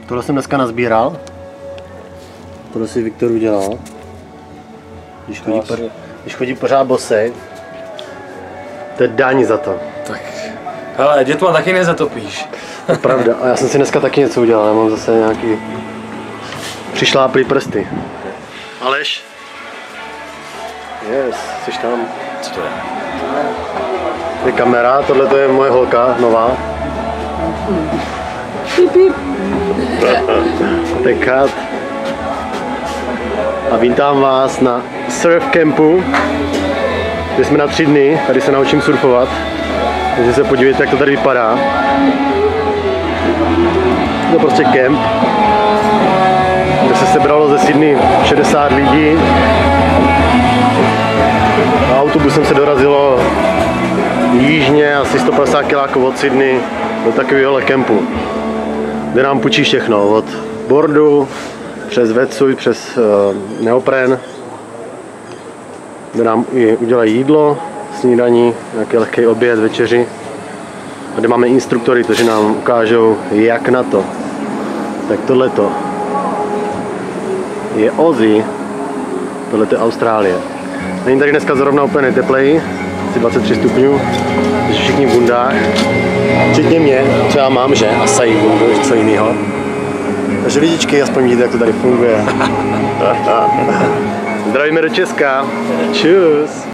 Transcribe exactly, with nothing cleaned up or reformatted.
Tohle jsem dneska nazbíral. Tohle si Viktor udělal. Když chodí, po, když chodí pořád bosej. To je daň za to. Tak, hele, dětma taky nezatopíš. To je pravda. A já jsem si dneska taky něco udělal. Já mám zase nějaký přišláplý prsty. Aleš? Yes, jsi tam. Co to je? Je kamera, tohle to je moje holka, nová. To je kat. A vítám vás na surf campu, kde jsme na tři dny, tady se naučím surfovat. Takže se podívejte, jak to tady vypadá. To je prostě kemp, kde se sebralo ze Sydney šedesát lidí. A autobusem se dorazilo jižně, asi sto padesát kiláků od Sydney, do takového kempu, kde nám půjčí všechno, od bordu, přes wetsuit, přes uh, neopren, kde nám udělají jídlo, snídaní, nějaký lehký oběd, večeři, a kde máme instruktory, kteří nám ukážou, jak na to. Tak tohleto je Aussie, tohleto je Austrálie. Není tady dneska zrovna úplně nejtepleji, asi dvacet tři stupňů, takže všichni v bundách, včetně mě, co já mám, že? A sají bundu, co jiného. Takže lidičky, aspoň vidíte, jak to tady funguje. Zdravíme do Česka. Čus.